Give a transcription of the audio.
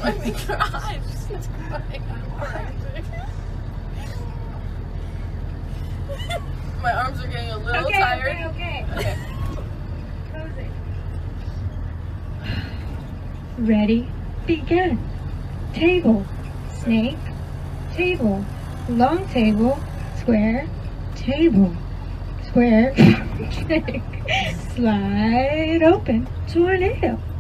I think her eyes. She's crying. My arms are getting a little tired. Okay. Cozy. Ready, begin. Table, snake, table, long table, square, table, square, snake, slide open, tornado.